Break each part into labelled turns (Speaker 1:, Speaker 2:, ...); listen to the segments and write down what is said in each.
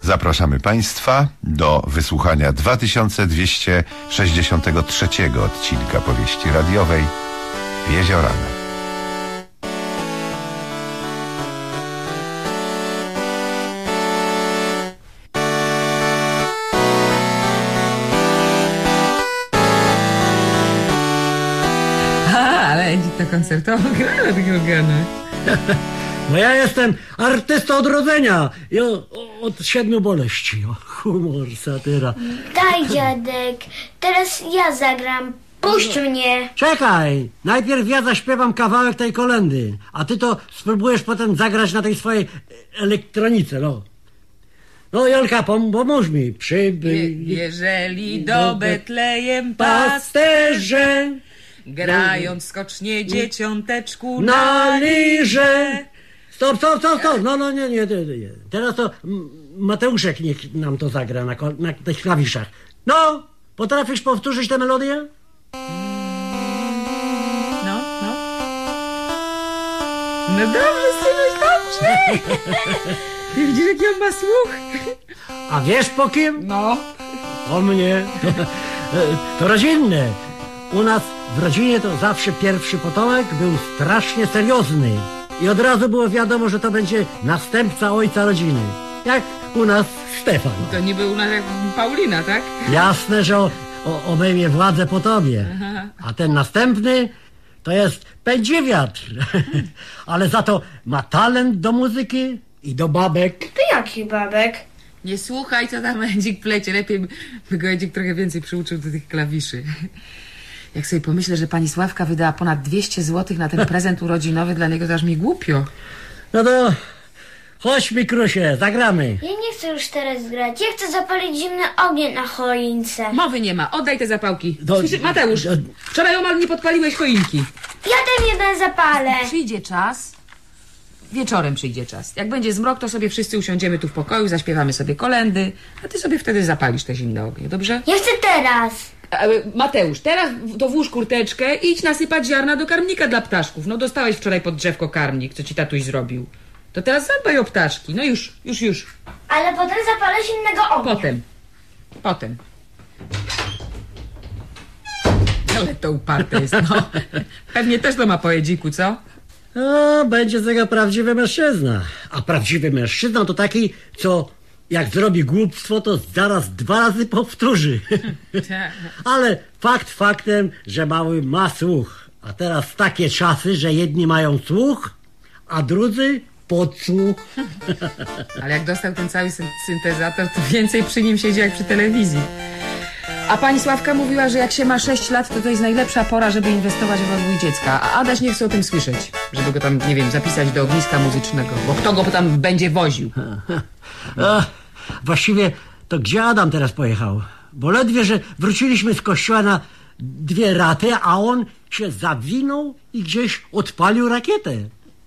Speaker 1: Zapraszamy Państwa do wysłuchania 2263 odcinka powieści radiowej Jeziorana.
Speaker 2: Ale to koncertowo grała takiego gana.
Speaker 3: No ja jestem artystą od rodzenia i od 7 boleści. O, humor, satyra.
Speaker 4: Daj, dziadek, teraz ja zagram. Puść mnie.
Speaker 3: Czekaj, najpierw ja zaśpiewam kawałek tej kolendy, a ty to spróbujesz potem zagrać na tej swojej elektronice, no. No Jolka, pomóż mi. Przybyli
Speaker 2: Jeżeli do Betlejem
Speaker 3: pasterze
Speaker 2: grając skocznie dzieciąteczku
Speaker 3: na liże. Stop. No, nie. Teraz to Mateuszek niech nam to zagra na tych klawiszach. No, potrafisz powtórzyć tę melodię?
Speaker 2: No. No dobrze, synuś, dobrze. Ty widzisz, jaki on ma słuch?
Speaker 3: A wiesz po kim?
Speaker 2: No.
Speaker 3: O mnie. To rodzinne. U nas w rodzinie to zawsze pierwszy potomek był strasznie seriozny. I od razu było wiadomo, że to będzie następca ojca rodziny. Jak u nas Stefan.
Speaker 2: To niby u nas jak Paulina, tak?
Speaker 3: Jasne, że obejmie władzę po tobie. A ten następny to jest pędziwiatr. Ale za to ma talent do muzyki i do babek.
Speaker 4: To jaki babek?
Speaker 2: Nie słuchaj, co tam Edzik plecie. Lepiej by go Edzik trochę więcej przyuczył do tych klawiszy. Jak sobie pomyślę, że pani Sławka wydała ponad 200 zł na ten prezent urodzinowy, dla niego to aż mi głupio.
Speaker 3: No to chodź, Mikrusie, zagramy.
Speaker 4: Ja nie chcę już teraz grać. Ja chcę zapalić zimny ogień na choince.
Speaker 2: Mowy nie ma, oddaj te zapałki. Słyszy, Mateusz, wczoraj omal nie podpaliłeś choinki.
Speaker 4: Ja ten jeden zapalę.
Speaker 2: Przyjdzie czas, wieczorem przyjdzie czas. Jak będzie zmrok, to sobie wszyscy usiądziemy tu w pokoju, zaśpiewamy sobie kolendy, a ty sobie wtedy zapalisz te zimne ognie, dobrze?
Speaker 4: Ja chcę teraz.
Speaker 2: Mateusz, teraz to włóż kurteczkę i idź nasypać ziarna do karmnika dla ptaszków. No dostałeś wczoraj pod drzewko karmnik, co ci tatuś zrobił. To teraz zadbaj o ptaszki. No już.
Speaker 4: Ale potem zapalę zimnego ognia.
Speaker 2: Potem. Ale to uparte jest, no. Pewnie też to ma po Edziku, co?
Speaker 3: No, będzie z tego prawdziwy mężczyzna. A prawdziwy mężczyzna to taki, co jak zrobi głupstwo, to zaraz 2 razy powtórzy. Ale fakt faktem, że mały ma słuch. A teraz takie czasy, że jedni mają słuch, a drudzy podsłuch.
Speaker 2: Ale jak dostał ten cały syntezator, to więcej przy nim siedzi jak przy telewizji. A pani Sławka mówiła, że jak się ma 6 lat, to jest najlepsza pora, żeby inwestować w rozwój dziecka. A Adaś nie chce o tym słyszeć, żeby go tam, nie wiem, zapisać do ogniska muzycznego. Bo kto go tam będzie woził?
Speaker 3: Właściwie to gdzie Adam teraz pojechał? Bo ledwie, że wróciliśmy z kościoła na 2 raty, a on się zawinął i gdzieś odpalił rakietę.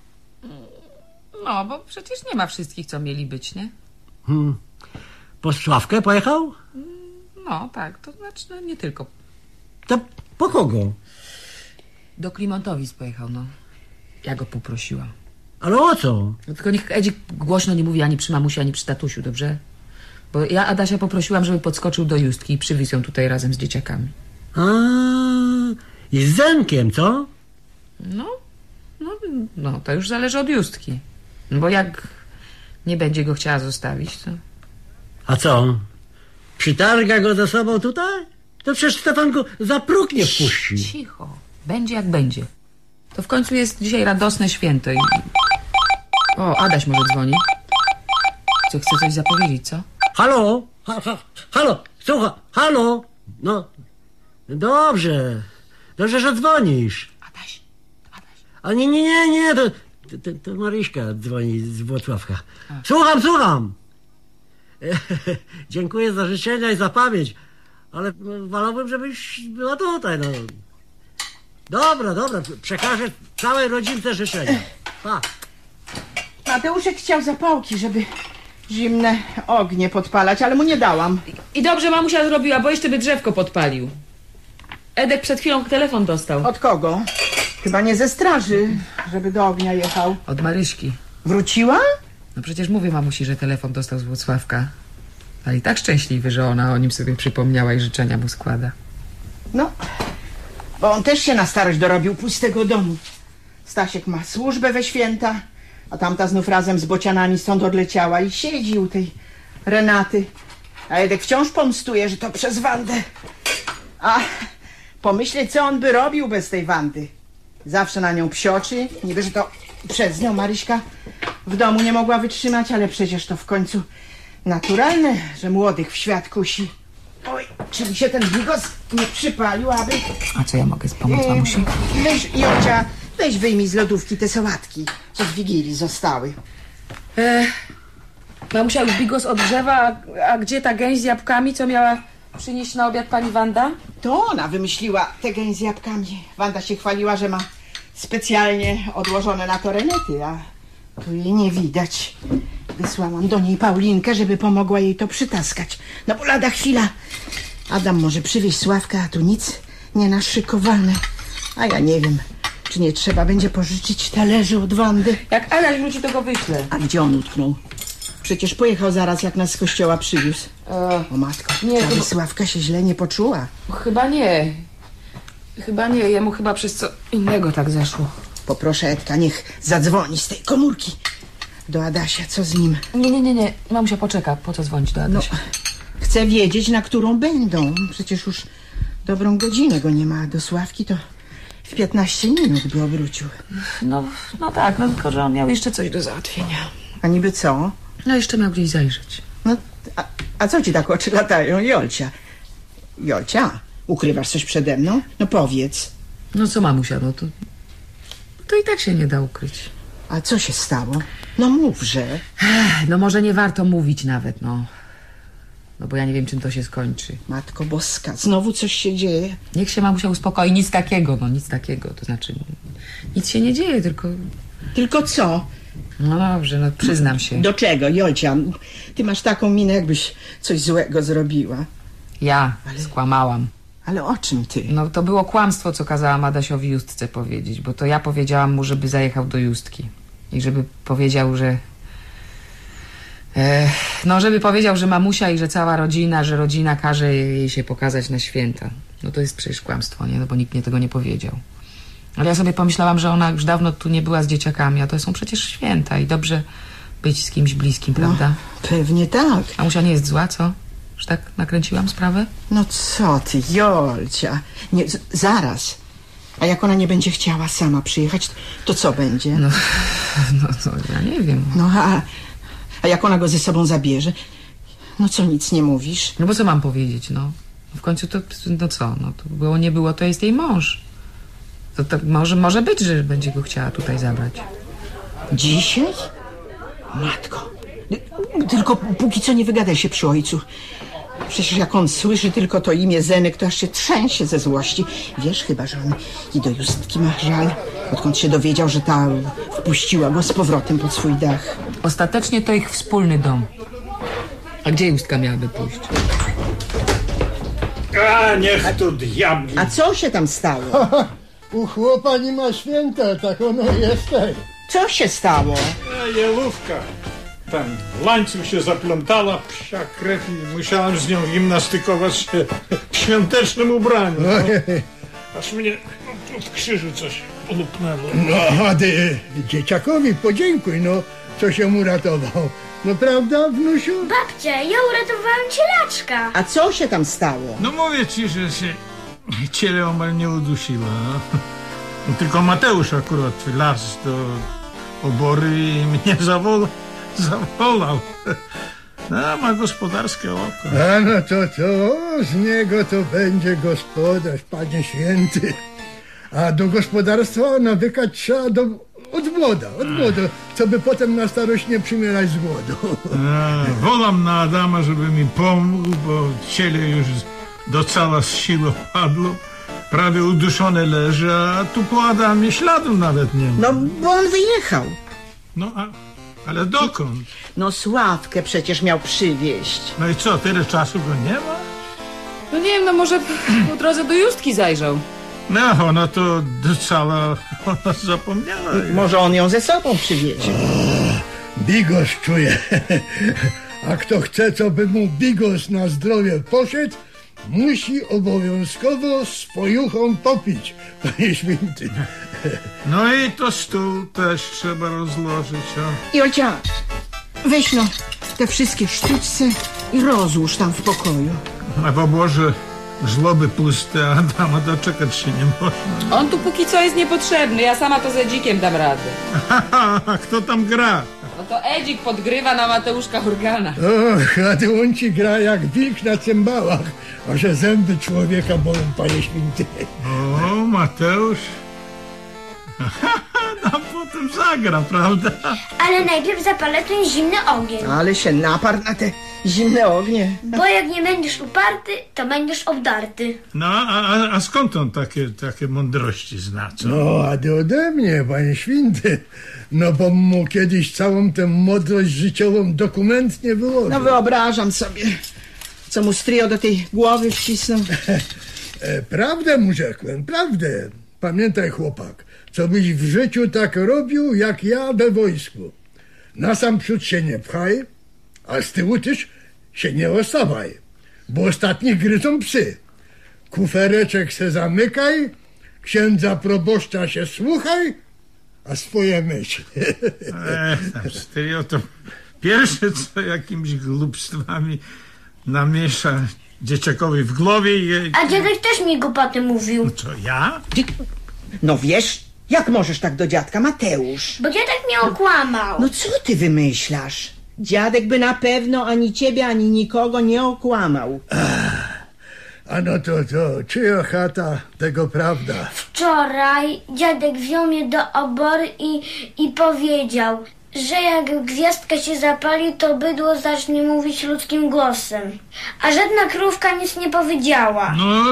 Speaker 2: No, bo przecież nie ma wszystkich, co mieli być, nie?
Speaker 3: Po Sławkę pojechał?
Speaker 2: No, tak, to znaczy no, nie tylko.
Speaker 3: To po kogo?
Speaker 2: Do Klimontowic pojechał, no. Ja go poprosiłam.
Speaker 3: Ale o co?
Speaker 2: No, tylko niech Edzik głośno nie mówi ani przy mamusi, ani przy tatusiu, dobrze? Bo ja Adasia poprosiłam, żeby podskoczył do Justki i przywiózł ją tutaj razem z dzieciakami.
Speaker 3: I z Zenkiem, co?
Speaker 2: No, to już zależy od Justki. No bo jak nie będzie go chciała zostawić, to...
Speaker 3: A co? Przytarga go ze sobą tutaj? To przecież Stefan go za próg nie wpuści.
Speaker 2: Cicho. Będzie jak będzie. To w końcu jest dzisiaj radosne święto i... O, Adaś może dzwoni. Co, chce coś zapowiedzieć, co?
Speaker 3: Halo? Halo? Słuchaj, halo? No, dobrze, że dzwonisz.
Speaker 2: Adaś.
Speaker 3: A nie, to Maryśka dzwoni z Włocławka. Słucham. Dziękuję za życzenia i za pamięć, ale wolałbym, żebyś była tutaj, no. Dobra, przekażę całej rodzince życzenia. Pa.
Speaker 5: Mateuszek chciał zapałki, żeby zimne ognie podpalać, ale mu nie dałam.
Speaker 2: I dobrze mamusia zrobiła, bo jeszcze by drzewko podpalił. Edek przed chwilą telefon dostał.
Speaker 5: Od kogo? Chyba nie ze straży, żeby do ognia jechał.
Speaker 2: Od Maryśki.
Speaker 5: Wróciła?
Speaker 2: No przecież mówię mamusi, że telefon dostał z Włocławka. Ale i tak szczęśliwy, że ona o nim sobie przypomniała i życzenia mu składa.
Speaker 5: No, bo on też się na starość dorobił pustego domu. Stasiek ma służbę we święta, a tamta znów razem z bocianami stąd odleciała i siedzi u tej Renaty. A Edek wciąż pomstuje, że to przez Wandę. A pomyśleć, co on by robił bez tej Wandy. Zawsze na nią psioczy, niby, że to przez nią Maryśka w domu nie mogła wytrzymać, ale przecież to w końcu naturalne, że młodych w świat kusi. Oj, czy mi się ten bigos nie przypalił, aby...
Speaker 2: A co ja mogę pomóc mamusi?
Speaker 5: Weź, Jolcia, weź wyjmij z lodówki te sałatki, co z Wigilii zostały.
Speaker 2: Mamusia już bigos odgrzewa, a gdzie ta gęś z jabłkami, co miała przynieść na obiad pani Wanda?
Speaker 5: To ona wymyśliła tę gęś z jabłkami. Wanda się chwaliła, że ma specjalnie odłożone na to renety, a tu jej nie widać. Wysłałam do niej Paulinkę, żeby pomogła jej to przytaskać. No bo lada chwila Adam może przywieźć Sławka, a tu nic nie naszykowane. A ja nie wiem, czy nie trzeba będzie pożyczyć talerzy od Wandy.
Speaker 2: Jak Adaś wróci, to go wyślę.
Speaker 5: A gdzie on utknął? Przecież pojechał zaraz, jak nas z kościoła przywiózł. O matko,
Speaker 2: nie,
Speaker 5: ta
Speaker 2: chyba...
Speaker 5: Sławka się źle nie poczuła.
Speaker 2: Chyba nie. Chyba nie, jemu chyba przez co innego tak zeszło.
Speaker 5: Poproszę Edka, niech zadzwoni z tej komórki do Adasia, co z nim.
Speaker 2: Nie, mamusia poczeka, po co dzwonić do Adasia?
Speaker 5: No, chcę wiedzieć, na którą będą. Przecież już dobrą godzinę go nie ma, a do Sławki to w 15 minut by obrócił.
Speaker 2: No tak, no tylko, że on miał jeszcze coś do załatwienia.
Speaker 5: A niby co?
Speaker 2: No jeszcze miał gdzieś zajrzeć.
Speaker 5: No, a co ci tak oczy latają, Jolcia? Jolcia, ukrywasz coś przede mną? No powiedz.
Speaker 2: No co mamusia, no to i tak się nie da ukryć.
Speaker 5: A co się stało? No mówże.
Speaker 2: No może nie warto mówić nawet, no. No bo ja nie wiem, czym to się skończy.
Speaker 5: Matko Boska, znowu coś się dzieje?
Speaker 2: Niech się mamusia uspokoi, nic takiego, to znaczy nic się nie dzieje, tylko...
Speaker 5: Tylko co?
Speaker 2: No dobrze, no przyznam się.
Speaker 5: Do czego, Jolcia? Ty masz taką minę, jakbyś coś złego zrobiła.
Speaker 2: Ja skłamałam.
Speaker 5: Ale o czym ty?
Speaker 2: No to było kłamstwo, co kazałam Adasiowi Justce powiedzieć, bo to ja powiedziałam mu, żeby zajechał do Justki. I żeby powiedział, że... żeby powiedział, że mamusia i że cała rodzina, że rodzina każe jej się pokazać na święta. No to jest przecież kłamstwo, nie? No bo nikt mnie tego nie powiedział. Ale ja sobie pomyślałam, że ona już dawno tu nie była z dzieciakami, a to są przecież święta i dobrze być z kimś bliskim, prawda?
Speaker 5: No, pewnie tak.
Speaker 2: Mamusia nie jest zła, co? Że tak nakręciłam sprawę?
Speaker 5: No co ty, Jolcia? Nie, zaraz. A jak ona nie będzie chciała sama przyjechać, to co będzie?
Speaker 2: No ja nie wiem.
Speaker 5: No a jak ona go ze sobą zabierze? No co, nic nie mówisz?
Speaker 2: No bo co mam powiedzieć, no? W końcu to, no co? No to było, nie było, to jest jej mąż. To może być, że będzie go chciała tutaj zabrać.
Speaker 5: Dzisiaj? Matko. Tylko póki co nie wygadaj się przy ojcu. Przecież jak on słyszy tylko to imię Zenek, to aż się trzęsie ze złości. Wiesz chyba, że on i do Justki ma żal, odkąd się dowiedział, że ta wpuściła go z powrotem pod swój dach.
Speaker 2: Ostatecznie to ich wspólny dom. A gdzie Justka miałaby pójść?
Speaker 6: A niech tu diabli.
Speaker 5: A co się tam stało?
Speaker 7: U chłopa nie ma święta, tak ono jest.
Speaker 5: Co się stało?
Speaker 6: A jelówka. Tam łańcuch się zaplątała, psia krew i musiałem z nią gimnastykować się w świątecznym ubraniu. No. Aż mnie od krzyżu coś olupnęło.
Speaker 7: No, a ty dzieciakowi podziękuj, no, co się mu ratował. No prawda, wnusiu?
Speaker 4: Babcia, ja uratowałam cielaczka.
Speaker 5: A co się tam stało?
Speaker 6: No mówię ci, że się ciele omal nie udusiła. No, tylko Mateusz akurat las do obory i mnie zawołał. No, ma gospodarskie oko.
Speaker 7: A no to z niego to będzie gospodarz, Panie Święty. A do gospodarstwa nawykać trzeba od młoda, co by potem na starość nie przymierać z głodu.
Speaker 6: Wołam na Adama, żeby mi pomógł, bo ciele już do cała z siły padło. Prawie uduszone leży, a tu po Adamie śladu nawet nie ma.
Speaker 5: No, bo on wyjechał.
Speaker 6: No, ale dokąd?
Speaker 5: No Sławkę przecież miał przywieźć.
Speaker 6: No i co, tyle czasu go nie ma?
Speaker 2: No nie wiem, no może po drodze do Justki zajrzał.
Speaker 6: No, ona to do cała ona zapomniała.
Speaker 5: Może on ją ze sobą przywiezie.
Speaker 7: Bigos czuje. A kto chce, co by mu bigos na zdrowie poszedł, musi obowiązkowo swojuchą popić, panie święty.
Speaker 6: No i to stół też trzeba rozłożyć, o.
Speaker 5: Jolcia, weź no te wszystkie sztućce i rozłóż tam w pokoju.
Speaker 6: A po Boże, żłoby puste, a Adama doczekać się nie można.
Speaker 2: On tu póki co jest niepotrzebny, ja sama to z Edzikiem dam radę.
Speaker 6: A kto tam gra?
Speaker 2: No to Edzik podgrywa na Mateuszka Hurgana.
Speaker 7: Och, a ty on ci gra jak wilk na cymbałach, a że zęby człowieka bolą, panie święty.
Speaker 6: O, Mateusz. No potem zagra, prawda?
Speaker 4: Ale najpierw zapalę ten zimny ogień.
Speaker 5: Ale się naparł na te zimne ognie.
Speaker 4: Bo jak nie będziesz uparty, to będziesz obdarty.
Speaker 6: No, a skąd on takie mądrości zna, co?
Speaker 7: No, a ty ode mnie, panie święty. No, bo mu kiedyś całą tę mądrość życiową dokumentnie wyłożył.
Speaker 5: No wyobrażam sobie, co mu stryjo do tej głowy wcisnął.
Speaker 7: Prawdę mu rzekłem, prawdę. Pamiętaj, chłopak, co byś w życiu tak robił, jak ja we wojsku. Na sam przód się nie pchaj, a z tyłu też się nie ostawaj, bo ostatnich gryzą psy. Kufereczek se zamykaj, księdza proboszcza się słuchaj, a swoje myśli.
Speaker 6: Tam stryjo to pierwsze, co jakimiś głupstwami namiesza dzieciakowi w głowie i...
Speaker 4: A dziadek też mi głupoty mówił.
Speaker 6: Co, ja?
Speaker 5: No wiesz, jak możesz tak do dziadka, Mateusz?
Speaker 4: Bo dziadek mnie okłamał.
Speaker 5: No co ty wymyślasz? Dziadek by na pewno ani ciebie, ani nikogo nie okłamał.
Speaker 7: A no to, czyja chata, tego prawda.
Speaker 4: Wczoraj dziadek wziął mnie do obory i powiedział, że jak gwiazdka się zapali, to bydło zacznie mówić ludzkim głosem. A żadna krówka nic nie powiedziała.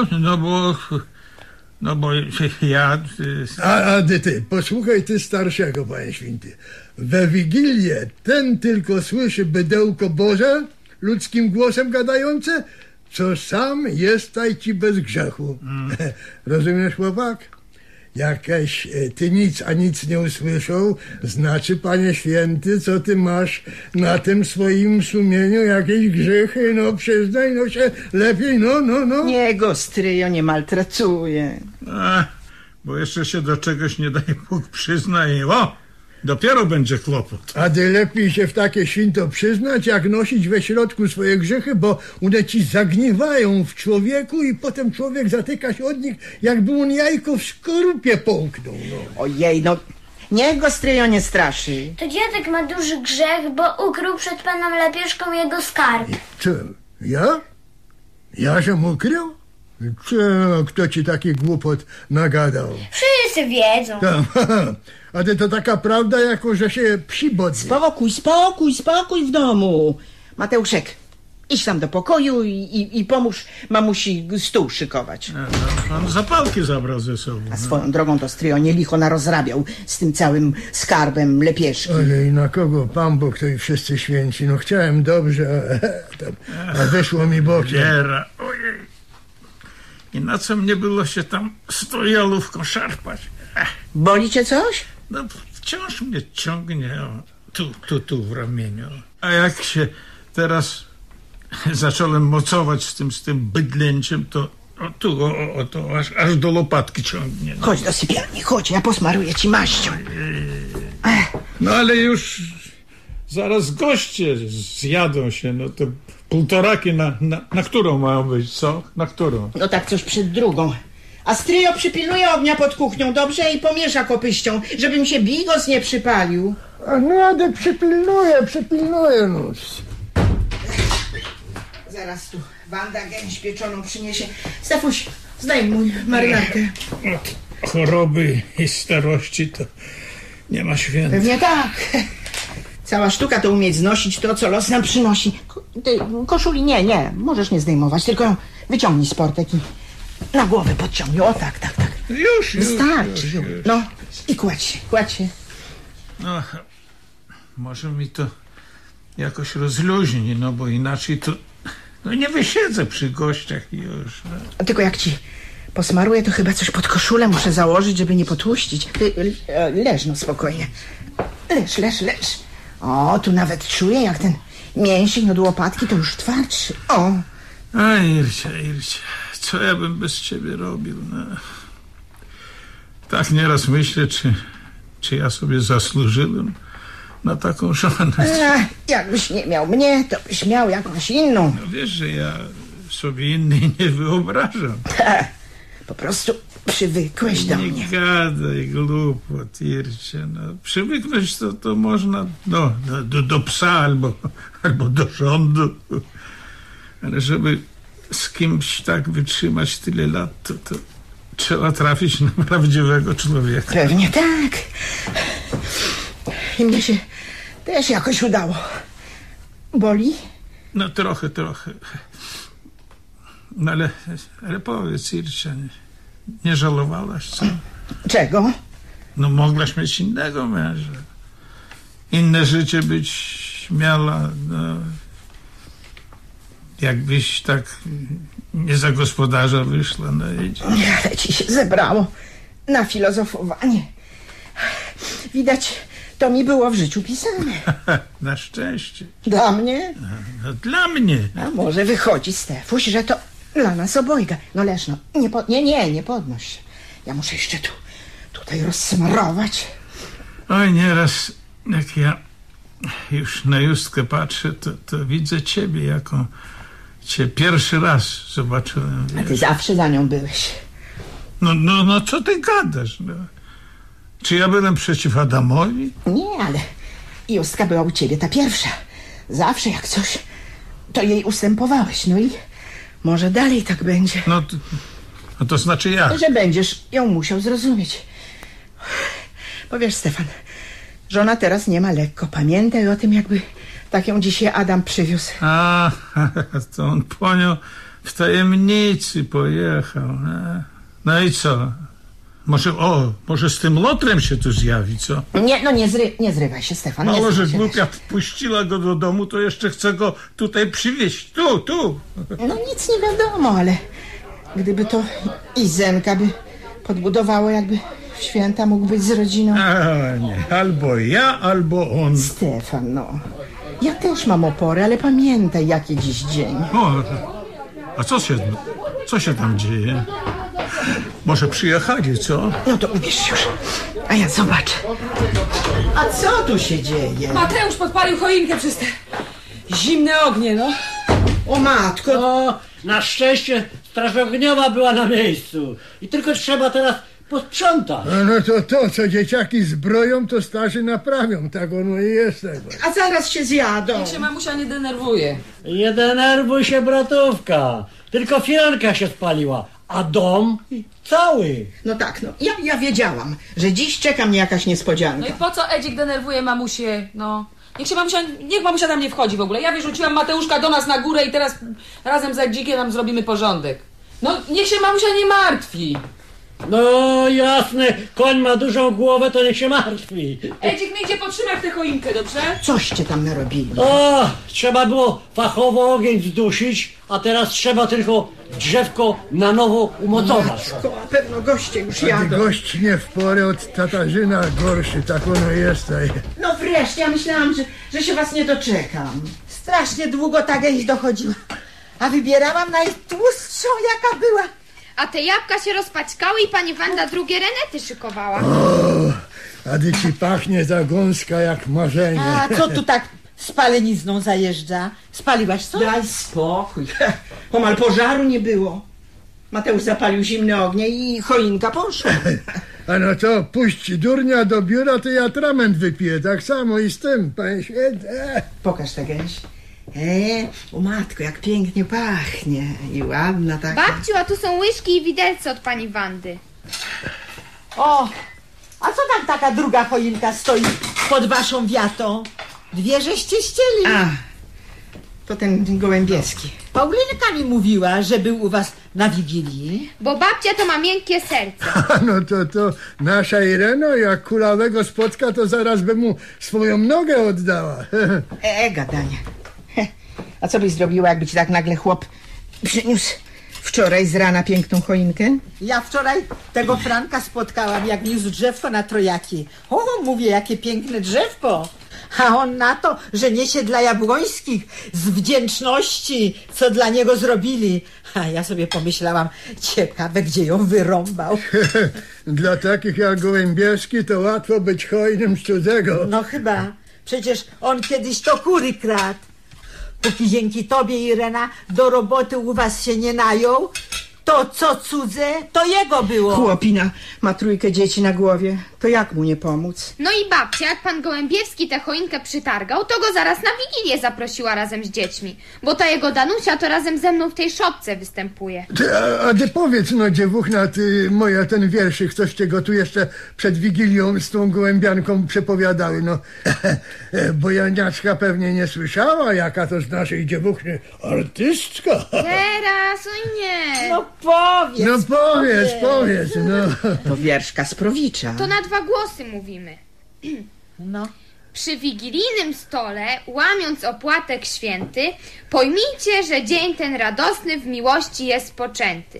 Speaker 6: No bo ja...
Speaker 7: A ty, posłuchaj ty starszego, panie święty. We Wigilię ten tylko słyszy bydełko Boże, ludzkim głosem gadające, co sam jest ci bez grzechu. Rozumiesz, chłopak? Jakaś ty nic nie usłyszał, znaczy, panie święty, co ty masz na tym swoim sumieniu, jakieś grzechy, no przyznaj, no się lepiej, no.
Speaker 5: Nie go stryjo nie maltratuje.
Speaker 6: Bo jeszcze się do czegoś, nie daj Bóg, przyzna i dopiero będzie kłopot.
Speaker 7: A ty lepiej się w takie święto przyznać, jak nosić we środku swoje grzechy, bo one ci zagniewają w człowieku i potem człowiek zatyka się od nich, jakby on jajko w skorupie połknął. No.
Speaker 5: Ojej, no niech go stryjo nie straszy.
Speaker 4: To dziadek ma duży grzech, bo ukrył przed panem Lepieszką jego skarb.
Speaker 7: Co, ja? Ja żem ukrył? Kto ci taki głupot nagadał?
Speaker 4: Wszyscy wiedzą.
Speaker 7: A to taka prawda, jako że się psi bodnie.
Speaker 5: Spokój w domu. Mateuszek, idź tam do pokoju i pomóż mamusi stół szykować.
Speaker 6: On zapalki zabrał ze sobą.
Speaker 5: A swoją drogą to stryjo nie licho narozrabiał z tym całym skarbem Lepieszki.
Speaker 7: Ojej, na kogo Pan Bóg to i wszyscy święci. No chciałem dobrze, a wyszło mi bokiem.
Speaker 6: Giera, ojej. I na co mnie było się tam stojalówką szarpać?
Speaker 5: Boli cię coś?
Speaker 6: No wciąż mnie ciągnie tu w ramieniu. A jak się teraz zacząłem mocować z tym bydlęciem, to aż do lopatki ciągnie. No.
Speaker 5: Chodź do sypialni, chodź, ja posmaruję ci maścią.
Speaker 6: No ale już zaraz goście zjadą się, no to półtoraki na którą mają być, co? Na którą?
Speaker 5: No tak coś przed drugą. A stryjo przypilnuje ognia pod kuchnią, dobrze? I pomiesza kopyścią, żeby mi się bigos nie przypalił.
Speaker 7: A no, ale przypilnuję, no.
Speaker 5: Zaraz tu Wanda gęś pieczoną przyniesie. Stefuś, zdejmuj marynarkę.
Speaker 6: Od choroby i starości to nie ma święta.
Speaker 5: Pewnie tak. Cała sztuka to umieć znosić to, co los nam przynosi. Ty, koszuli nie, możesz nie zdejmować, tylko ją wyciągnij z portek i na głowę podciągnij. O tak.
Speaker 6: Już.
Speaker 5: Wystarczy.
Speaker 6: Już.
Speaker 5: No i kładź się.
Speaker 6: No, może mi to jakoś rozluźni, no bo inaczej to nie wysiedzę przy gościach już. No.
Speaker 5: Tylko jak ci posmaruję, to chyba coś pod koszulę muszę założyć, żeby nie potłuścić. Ty, leż no spokojnie. Leż. O, tu nawet czuję, mięsień od łopatki to już twardszy. O!
Speaker 6: A Ircia, co ja bym bez ciebie robił? No. Tak nieraz myślę, czy ja sobie zasłużyłem na taką żonę.
Speaker 5: Jakbyś nie miał mnie, to byś miał jakąś inną.
Speaker 6: No wiesz, że ja sobie innej nie wyobrażam.
Speaker 5: Po prostu przywykłeś do mnie.
Speaker 6: Nie gadaj głupot, Ircia. No, przywyknąć to można do psa albo do rządu. Ale żeby z kimś tak wytrzymać tyle lat, to trzeba trafić na prawdziwego człowieka.
Speaker 5: Pewnie tak. I mnie się też jakoś udało. Boli?
Speaker 6: No trochę. No ale powiedz, Ircia, nie żałowałaś, co?
Speaker 5: Czego?
Speaker 6: No mogłaś mieć innego męża. Inne życie być miała, no... Jakbyś tak nie za gospodarza wyszła, no i...
Speaker 5: Ale ci się zebrało na filozofowanie. Widać, to mi było w życiu pisane.
Speaker 6: Na szczęście.
Speaker 5: Dla mnie?
Speaker 6: No, dla mnie.
Speaker 5: A może wychodzi, Stefuś, że to dla nas obojga. No leż, no, nie podnoś się. Ja muszę jeszcze tutaj rozsmarować.
Speaker 6: Oj, nieraz jak ja już na Justkę patrzę, to widzę ciebie, jaką cię pierwszy raz zobaczyłem.
Speaker 5: A ty zawsze za nią byłeś.
Speaker 6: No co ty gadasz? No? Czy ja byłem przeciw Adamowi?
Speaker 5: Nie, ale Justka była u ciebie ta pierwsza. Zawsze jak coś, to jej ustępowałeś. No i może dalej tak będzie.
Speaker 6: No to znaczy ja.
Speaker 5: Że będziesz ją musiał zrozumieć. Bo wiesz, Stefan, żona teraz nie ma lekko. Pamiętaj o tym, jakby tak ją dzisiaj Adam przywiózł.
Speaker 6: A, to on po nią w tajemnicy pojechał. No i co? Może z tym Lotrem się tu zjawi, co?
Speaker 5: Nie zrywaj się, Stefan.
Speaker 6: Mało, że głupia wpuściła go do domu, to jeszcze chce go tutaj przywieźć. Tu.
Speaker 5: No nic nie wiadomo, ale gdyby to Izenka by podbudowało, jakby w święta mógł być z rodziną.
Speaker 6: A nie, albo ja, albo on.
Speaker 5: Stefan, no. Ja też mam opory, ale pamiętaj, jaki dziś dzień.
Speaker 6: A co się tam dzieje? Może przyjechali, co?
Speaker 5: No to ubierz już, a ja zobaczę. A co tu się dzieje?
Speaker 2: Mateusz podpalił choinkę przez te zimne ognie, no.
Speaker 5: O matko!
Speaker 3: O, na szczęście straż ogniowa była na miejscu. I tylko trzeba teraz posprzątać.
Speaker 7: No to, co dzieciaki zbroją, to starzy naprawią. Tak ono i jest tego.
Speaker 5: A zaraz się zjadą.
Speaker 2: Niech się mamusia nie denerwuje.
Speaker 3: Nie denerwuj się, bratówka. Tylko firanka się spaliła, a dom cały.
Speaker 5: No tak, no. Ja wiedziałam, że dziś czeka mnie jakaś niespodzianka.
Speaker 2: No i po co Edzik denerwuje mamusię, no? Niech mamusia tam nie wchodzi w ogóle. Ja wyrzuciłam Mateuszka do nas na górę i teraz razem z Edzikiem nam zrobimy porządek. No, niech się mamusia nie martwi.
Speaker 3: No jasne, koń ma dużą głowę, to niech się martwi.
Speaker 2: Edzik mi idzie podtrzymać tę choinkę, dobrze?
Speaker 5: Coście tam narobili?
Speaker 3: O, trzeba było fachowo ogień zdusić, a teraz trzeba tylko drzewko na nowo umocować.
Speaker 5: Na pewno goście już
Speaker 7: Taki
Speaker 5: jadą.
Speaker 7: gość nie w porę od tatarzyna gorszy, tak ono jest.
Speaker 5: No wreszcie, ja myślałam, że się was nie doczekam. Strasznie długo ta gęś dochodziła. A wybierałam najtłustszą, jaka była.
Speaker 8: A te jabłka się rozpaćkały i pani Wanda drugie renety szykowała.
Speaker 7: A ty ci pachnie za gąska jak marzenie.
Speaker 9: A co tu tak spalenizną zajeżdża? Spaliłaś co?
Speaker 5: Daj spokój. Omal pożaru nie było. Mateusz zapalił zimne ognie i choinka poszła.
Speaker 7: A no to puść durnia do biura, to ja atrament wypiję. Tak samo i z tym, panie święty.
Speaker 5: Pokaż tę gęś. O matko, jak pięknie pachnie. I ładna taka.
Speaker 8: Babciu, a tu są łyżki i widelce od pani Wandy.
Speaker 9: O, a co tam taka druga choinka stoi pod waszą wiatą? Dwie żeście ścieli.
Speaker 5: A, to ten gołębieski.
Speaker 9: Paulinka mi mówiła, że był u was na Wigilii.
Speaker 8: Bo babcia to ma miękkie serce.
Speaker 7: A no to nasza Ireno, jak kulawego spotka, to zaraz by mu swoją nogę oddała.
Speaker 5: Gadanie. A co byś zrobiła, jakby ci tak nagle chłop przyniósł wczoraj z rana piękną choinkę?
Speaker 9: Ja wczoraj tego Franka spotkałam, jak niósł drzewko na Trojaki. O, mówię, jakie piękne drzewko. A on na to, że niesie dla Jabłońskich z wdzięczności, co dla niego zrobili. A ja sobie pomyślałam, ciekawe, gdzie ją wyrąbał.
Speaker 7: Dla takich jak Gołębieski to łatwo być hojnym z cudzego.
Speaker 9: No chyba. Przecież on kiedyś to kury kradł. Póki dzięki tobie, Irena, do roboty u was się nie najął, to co cudze, to jego było.
Speaker 5: Chłopina ma 3 dzieci na głowie. To jak mu nie pomóc?
Speaker 8: No i babcia, jak pan Gołębiewski tę choinkę przytargał, to go zaraz na Wigilię zaprosiła razem z dziećmi. Bo ta jego Danusia to razem ze mną w tej szopce występuje.
Speaker 7: A ty powiedz, no dziewuchna, ty moja ten wierszyk, coście go tu jeszcze przed Wigilią z tą gołębianką przepowiadały, no. Bo Janiaczka pewnie nie słyszała, jaka to z naszej dziewuchny artystka.
Speaker 8: Teraz, oj nie.
Speaker 9: No powiedz.
Speaker 7: No powiedz, no.
Speaker 5: To wiersz Kasprowicza.
Speaker 8: To na 2 głosy mówimy.
Speaker 9: No.
Speaker 8: Przy wigilijnym stole, łamiąc opłatek święty, pojmijcie, że dzień ten radosny w miłości jest poczęty.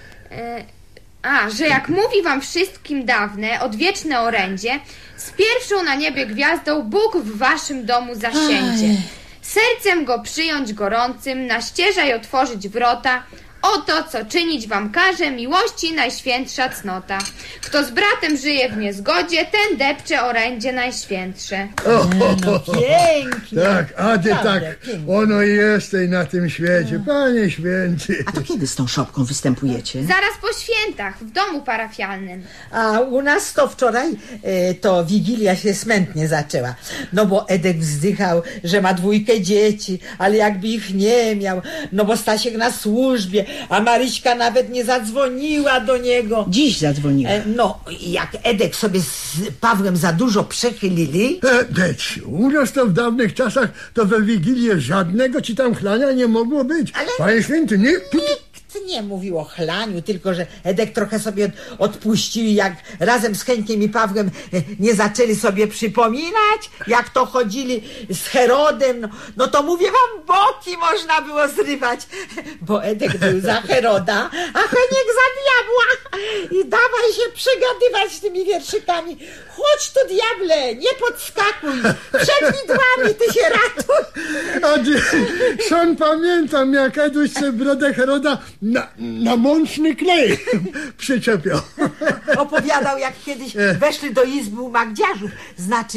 Speaker 8: Że jak mówi wam wszystkim dawne, odwieczne orędzie, z pierwszą na niebie gwiazdą Bóg w waszym domu zasiędzie. Sercem go przyjąć gorącym, na ścieżaj otworzyć wrota. Oto, co czynić wam każe miłości najświętsza cnota. Kto z bratem żyje w niezgodzie, ten depcze orędzie najświętsze.
Speaker 9: Pięknie.
Speaker 7: Tak, a ty
Speaker 9: Naprawdę,
Speaker 7: tak,
Speaker 9: pięknie.
Speaker 7: ono jesteś na tym świecie, Panie Święty.
Speaker 5: A to kiedy z tą szopką występujecie?
Speaker 8: Zaraz po świętach, w domu parafialnym.
Speaker 9: A u nas to wczoraj to Wigilia się smętnie zaczęła. No bo Edek wzdychał, że ma 2 dzieci, ale jakby ich nie miał. No bo Stasiek na służbie, a Maryśka nawet nie zadzwoniła do niego.
Speaker 5: Dziś zadzwoniła.
Speaker 9: No, jak Edek sobie z Pawłem za dużo przechylili.
Speaker 7: Deć, u nas to w dawnych czasach to we Wigilię żadnego ci tam chlania nie mogło być.
Speaker 9: Ale-
Speaker 7: Panie Święty, nie...
Speaker 9: Nikt nie mówił o chlaniu, tylko że Edek trochę sobie odpuścił i jak razem z Henkiem i Pawłem nie zaczęli sobie przypominać, jak to chodzili z Herodem, no to mówię wam, boki można było zrywać, bo Edek był za Heroda, a Heniek za diabła i dawaj się przegadywać tymi wierszykami. Chodź tu, diable, nie podskakuj, przed widłami ty się ratuj.
Speaker 7: A ty, sam pamiętam, jak Eduś sobie brodę Heroda na mączny klej przyczepiał.
Speaker 9: Opowiadał, jak kiedyś weszli do izby u Magdziarzów. Znaczy,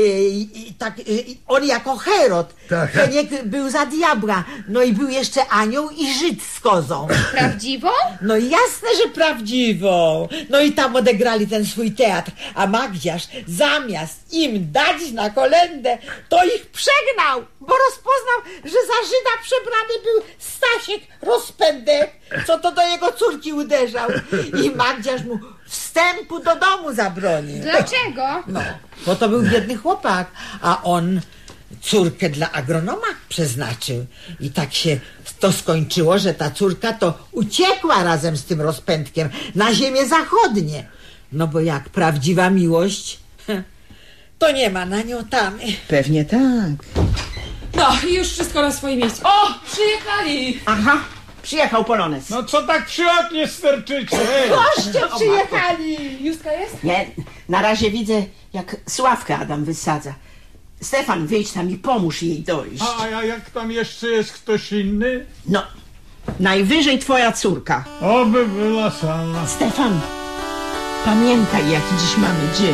Speaker 9: on jako Herod.
Speaker 7: Tak.
Speaker 9: Heniek był za diabła. No i był jeszcze anioł i Żyd z kozą.
Speaker 8: Prawdziwą?
Speaker 9: No jasne, że prawdziwą. No i tam odegrali ten swój teatr. A Magdziarz zamiast im dać na kolędę, to ich przegnał, bo rozpoznał, że za Żyda przebrany był Stasiek Rozpędek, co to do jego córki uderzał. I Magdziarz mu wstępu do domu zabronił.
Speaker 8: Dlaczego?
Speaker 9: No, bo to był biedny chłopak, a on córkę dla agronoma przeznaczył. I tak się to skończyło, że ta córka to uciekła razem z tym Rozpędkiem na ziemię zachodnie. No bo jak prawdziwa miłość, to nie ma na nią tamy.
Speaker 5: Pewnie tak.
Speaker 2: No i już wszystko na swoim miejscu. O, przyjechali!
Speaker 5: Aha, przyjechał Polones.
Speaker 6: No co tak przy oknie sterczycie?
Speaker 9: Goście przyjechali!
Speaker 2: Justka jest?
Speaker 5: Nie, na razie widzę, jak Sławkę Adam wysadza. Stefan, wyjdź tam i pomóż jej dojść.
Speaker 6: A jak tam jeszcze jest ktoś inny?
Speaker 5: No, najwyżej twoja córka.
Speaker 6: Oby była sama.
Speaker 5: Stefan, pamiętaj, jaki dziś mamy dzień.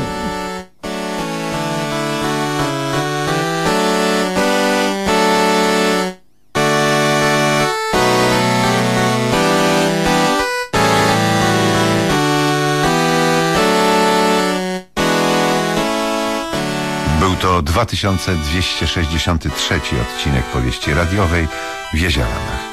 Speaker 1: Był to 2263 odcinek powieści radiowej w Jezioranach.